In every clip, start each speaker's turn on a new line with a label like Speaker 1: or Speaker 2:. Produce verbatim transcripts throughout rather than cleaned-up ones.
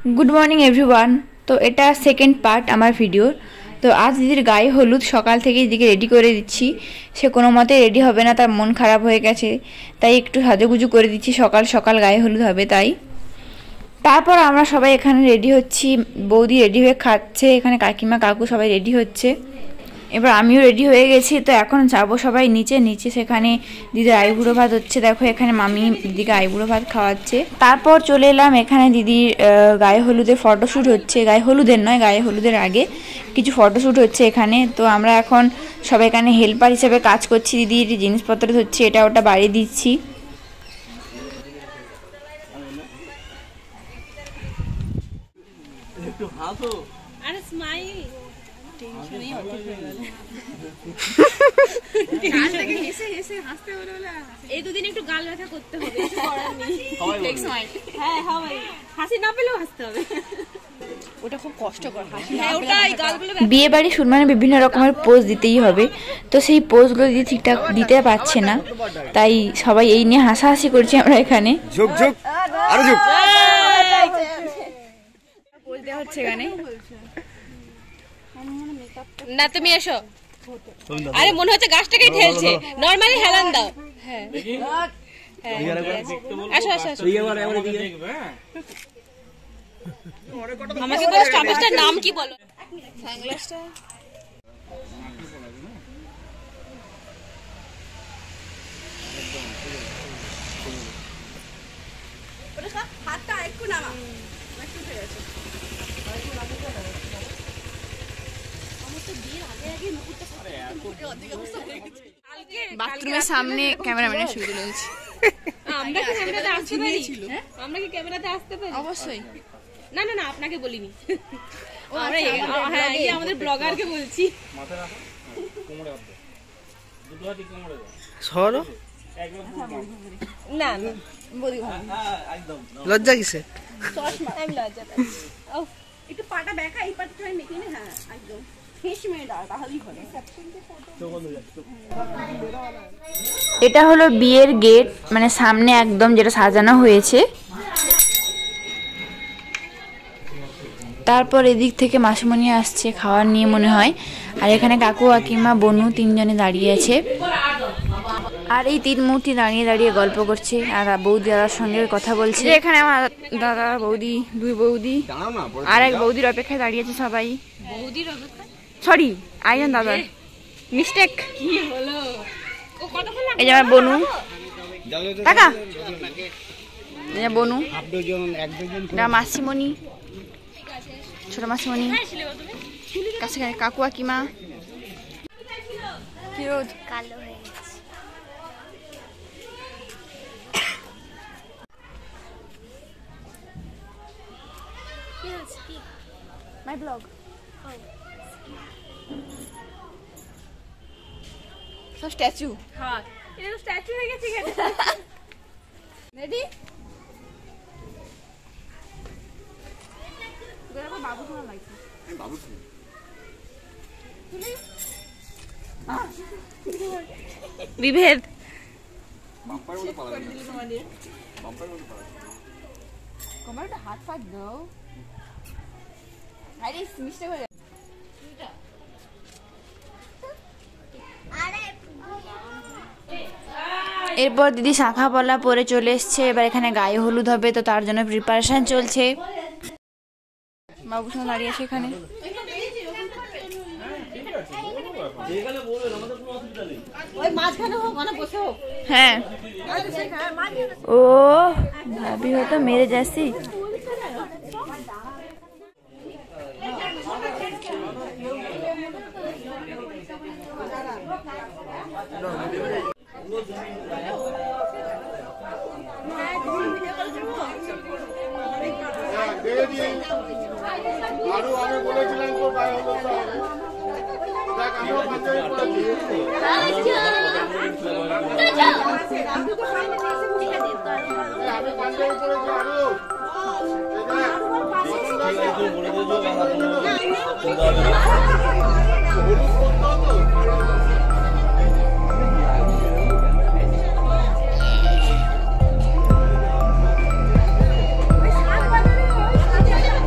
Speaker 1: Good morning everyone. तो এটা second part আমার ভিডিওর। তো আজ দিদির গায়ে হলুদ সকাল থেকে দিদিকে রেডি করে দিচ্ছি। সে কোনো মতে রেডি হবে না, তার মন খারাপ হয়ে গেছে, তাই একটু সাজুগুজু করে দিচ্ছি। সকাল সকাল গায়ে হলুদ হবে তাই। তারপর আমরা সবাই এখানে রেডি হচ্ছি, বৌদি রেডি হয়ে খাচ্ছে, এখানে কাকিমা কাকু সবাই রেডি হচ্ছে। এবার আমিও রেডি হয়ে গেছি। তো এখন যাবো সবাই নিচে নিচে সেখানে দিদির আইবুড়ো ভাত হচ্ছে। দেখো এখানে মামি দিদিকে আইবুড়ো ভাত খাওয়াচ্ছে। তারপর চলে এলাম এখানে দিদির গায়ে হলুদের ফটোশ্যুট হচ্ছে। গায়ে হলুদের নয়, গায়ে হলুদের আগে কিছু ফটোশ্যুট হচ্ছে এখানে। তো আমরা এখন সবাই এখানে হেল্পার হিসেবে কাজ করছি, দিদির জিনিসপত্র ধরছি, এটা ওটা বাড়ি দিচ্ছি।
Speaker 2: আরে স্মাইল টেনশনই হতে গেল গাল থেকে হেসে হেসে হাসতে হলো বলে এই দুদিন একটু গাল ব্যথা করতে হবে, কিছু করার নেই। Take smile. হ্যাঁ সবাই হাসি না পেলেও হাসতে হবে, ওটা খুব কষ্টকর হাসি। হ্যাঁ ওটাই গালগুলো।
Speaker 1: বিয়ে বাড়ি শুট মানে বিভিন্ন রকমের পোজ দিতেই হবে, তো সেই পোজগুলো দিদি ঠিকঠাক দিতে পারছে না, তাই সবাই এই নিয়ে হাসাহাসি করছি আমরা এখানে। ঝুক ঝুক আরো ঝুক বলতে হচ্ছে এখানে।
Speaker 2: না তুমি এসো। আরে মনে হচ্ছে গাছটাকেই ঠেলছে, নরমালি হেলান দাও। হ্যাঁ আসো আসো আসো। আমাকে বলো স্টপেজটার নাম কি বলো? সানগ্লাসটা ওটা হাতটা একটু নামা, একটু উঠে গেছে।
Speaker 1: বাথরুমের সামনে ক্যামেরাম্যানের শুরু হয়েছে।
Speaker 2: আমরা কি ক্যামেরাতে আসতে পারি? আমরা কি ক্যামেরাতে আসতে পারি?
Speaker 1: অবশ্যই।
Speaker 2: না না না আপনাকে বলিনি। আমরা হ্যাঁ এই আমাদের ব্লগারকে বলছি। মাথা রাখো, কোমরে হাত দাও, দুটো হাতই কোমরে দাও। সরো না না বলি ভাই একদম লজ্জা কিসে? চশমা আমি লজ্জা পাই। ও একটু পাটা ব্যাকা এই পাটা ধরে মেখে নে। হ্যাঁ একদম
Speaker 1: এটা হলো বিয়ের গেট, মানে সামনে একদম যেটা সাজানো হয়েছে। তারপর এদিক থেকে মাসিমণি আসছে খাওয়ার নিয়ে মনে হয়, আর এখানে কাকু কাকিমা বনু তিনজনে দাঁড়িয়ে আছে। আর এই তিন মূর্তি দাঁড়িয়ে দাঁড়িয়ে গল্প করছে আর বৌদি দাদার সঙ্গে কথা বলছে। এখানে আমার দাদা বৌদি দুই বৌদি আর এক বৌদির অপেক্ষায় দাঁড়িয়েছে সবাই।
Speaker 2: বৌদির অপেক্ষা
Speaker 1: সরি আইজন দাদা মিস্টেক।
Speaker 2: কি হলো? ও কতক্ষণ লাগবে?
Speaker 1: এই যে আমার বনু টাকা, এই যে বনু, এটা মাসিমণি, ছোট মাসিমণি, কাছে কাকু কাকিমা। কি রোদ কালো হয়ে গেছে। মাই ব্লগ সব স্ট্যাচু।
Speaker 2: হ্যাঁ এটা তো স্ট্যাচু হয়ে গেছে। রেডি? দেখো বাবু শোনা লাগছে। আমি বাবু শুনি।
Speaker 1: বিভেদ
Speaker 3: বাম্পার মতো পালা দিল তোমাদের। বাম্পার মতো পালা।
Speaker 2: কমারটা হাত ফাট দাও। আরে মিস্টেক হয়ে গেছে।
Speaker 1: এরপর দিদি শাখা পলা পরে চলে এসছে। এবার এখানে গায়ে হলুদ হবে, তো তার জন্য প্রিপারেশন চলছে। বাবু সঙ্গে দাঁড়িয়ে আছে এখানে। হ্যাঁ ও ভাবি হতো মেরে যাচ্ছি।
Speaker 3: আরো আমি বলেছিলাম তো গায়ে হলুদ দেখ আমিও পাঞ্জাবি পরেছি। আমি পাঞ্জাবি পরেছি আরো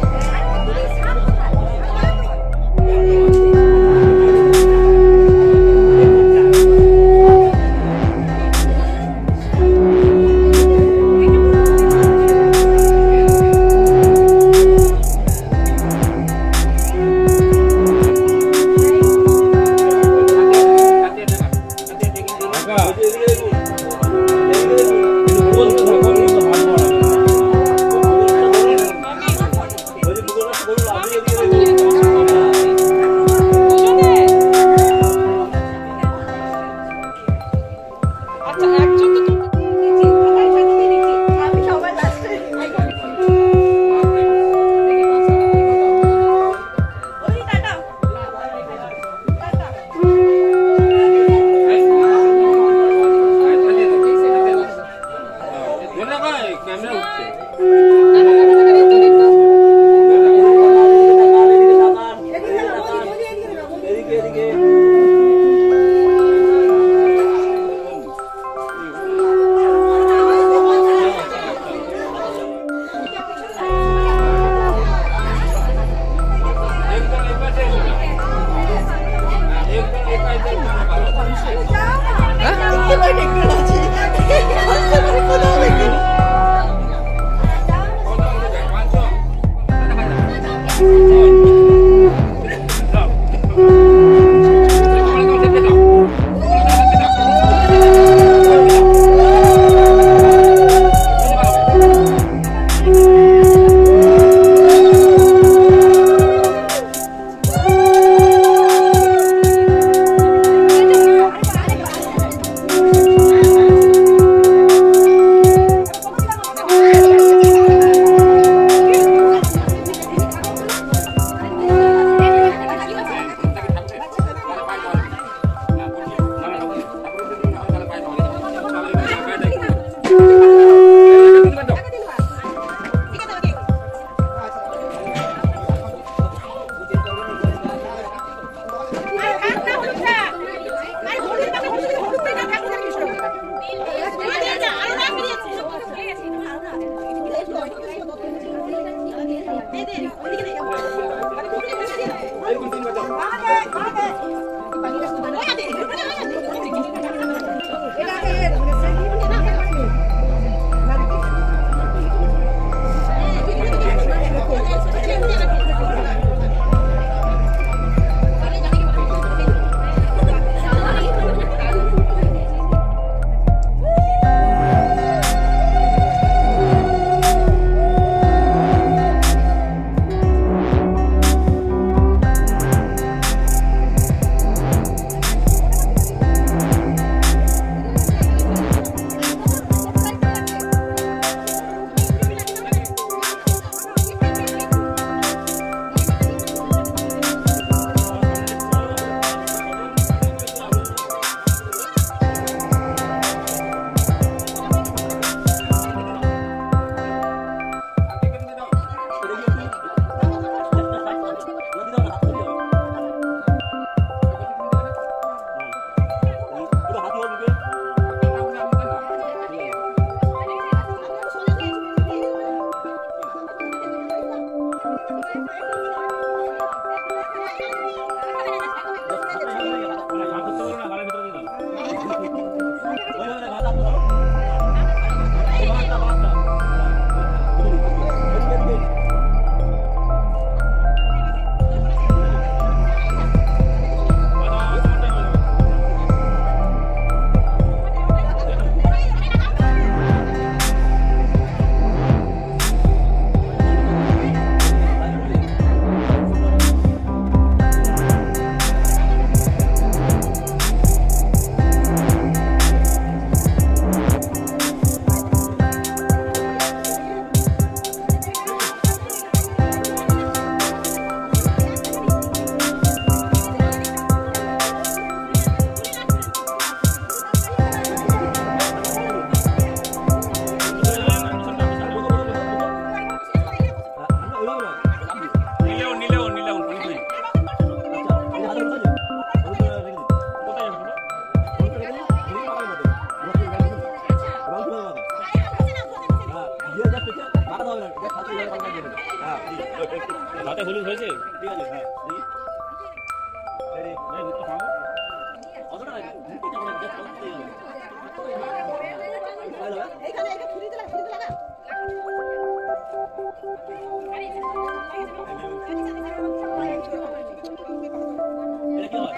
Speaker 4: হাতে হলুদ হয়েছে ঠিক আছে হ্যাঁ রেডি এই তো খাও অতটা মুখে চাপড়া যা করতে হবে এইখানে এইখানে ছুরি দিলা ছুরি দিলা না এটা কি হয়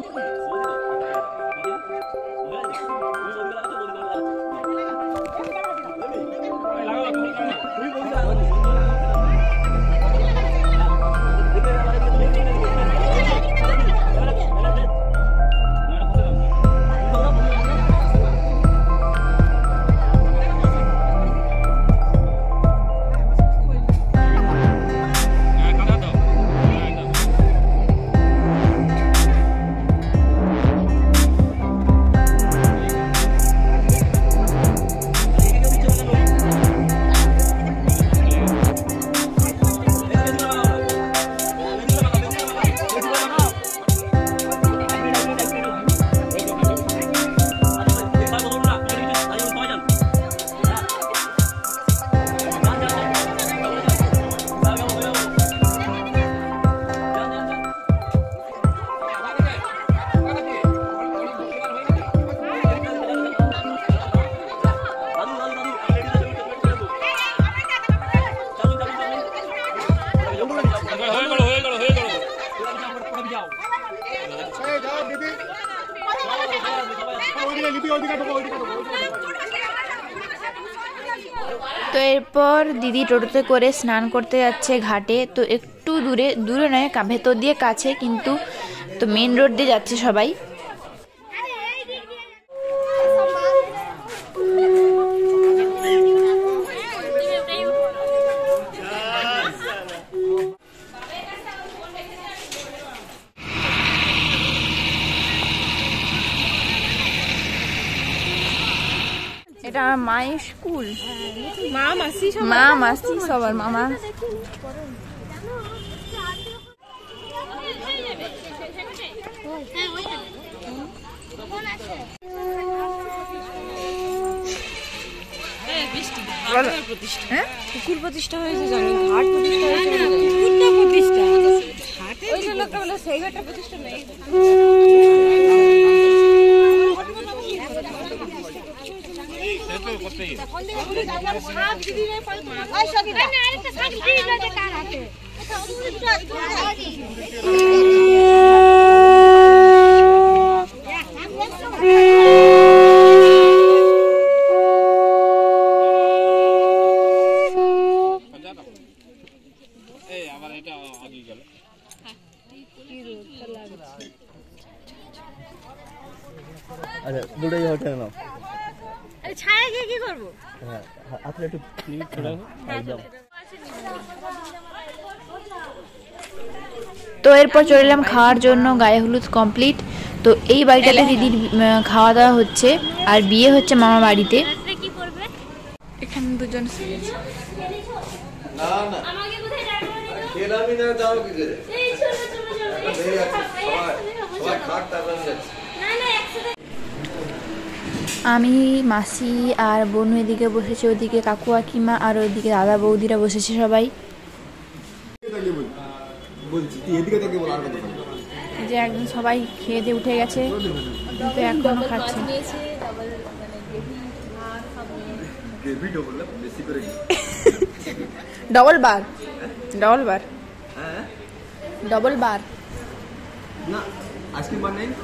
Speaker 1: তো এরপর দিদি টোটোতে করে স্নান করতে যাচ্ছে ঘাটে। তো একটু দূরে দূরে নয় ভেতর দিয়ে কাছে, কিন্তু তো মেন রোড দিয়ে যাচ্ছে সবাই। এটা আমার মায়ের স্কুল,
Speaker 2: মা মাসি
Speaker 1: মা মাসি সবার মামা।
Speaker 2: প্রতিষ্ঠা পুকুর প্রতিষ্ঠা হয়েছে, জানি ঘাট প্রতিষ্ঠা হয়েছে। একটা প্রতিষ্ঠান নেই
Speaker 5: আচ্ছা দুটোই হোটেল নাও
Speaker 2: আরে ছায়া গিয়ে কি করবো
Speaker 5: হ্যাঁ আপনি একটু ক্লিনিক ছোড়া একদম
Speaker 1: তো এরপর চলে এলাম খাওয়ার জন্য। গায়ে হলুদ কমপ্লিট। তো এই বাড়িটাতে দিদির খাওয়া দাওয়া হচ্ছে আর বিয়ে হচ্ছে মামা বাড়িতে। এখানে দুজন
Speaker 3: না না খেলামি না যাও কি করে সবাই খাট তারপর যাচ্ছে।
Speaker 1: আমি মাসি আর বোনু এদিকে বসেছে, ওদিকে কাকু কাকিমা আর ওইদিকে দাদা বৌদিরা বসেছে সবাই। যে একদম সবাই খেয়ে দিয়ে উঠে গেছে কিন্তু এখনো খাচ্ছে। ডবল বার ডবল বার ডবল বার
Speaker 3: না আজকে বার নেই।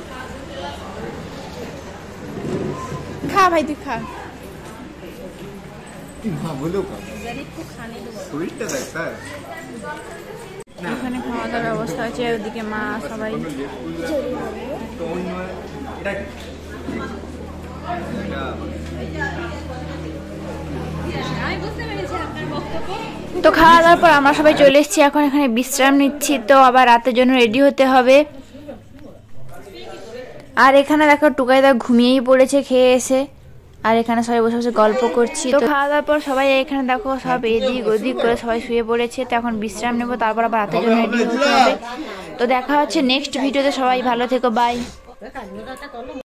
Speaker 1: খা ভাই তুই খা। এখানে খাওয়া দাওয়ার ব্যবস্থা আছে, ওদিকে মা সবাই। তো খাওয়া দাওয়ার পর আমরা সবাই চলে এসেছি, এখন এখানে বিশ্রাম নিচ্ছি। তো আবার রাতের জন্য রেডি হতে হবে। আর এখানে দেখো টুকাইদা ঘুমিয়েই পড়েছে খেয়ে এসে, আর এখানে সবাই বসে বসে গল্প করছি। তো খাওয়া দাওয়ার পর সবাই এখানে দেখো সব এদিক ওদিক করে সবাই শুয়ে পড়েছে। তো এখন বিশ্রাম নেবো, তারপর আবার রাতের জন্য রেডি হতে হবে। তো দেখা হচ্ছে নেক্সট ভিডিওতে। সবাই ভালো থেকো, বাই।